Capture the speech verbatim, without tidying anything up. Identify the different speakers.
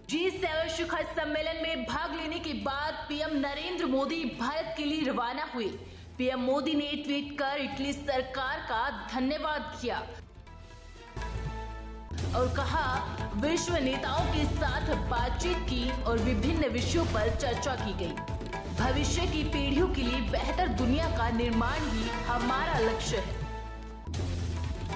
Speaker 1: जी seven शिखर सम्मेलन में भाग लेने के बाद पीएम नरेंद्र मोदी भारत के लिए रवाना हुए। पीएम मोदी ने ट्वीट कर इटली सरकार का धन्यवाद किया और कहा, विश्व नेताओं के साथ बातचीत की और विभिन्न विषयों पर चर्चा की गई। भविष्य की पीढ़ियों के लिए बेहतर दुनिया का निर्माण ही हमारा लक्ष्य है।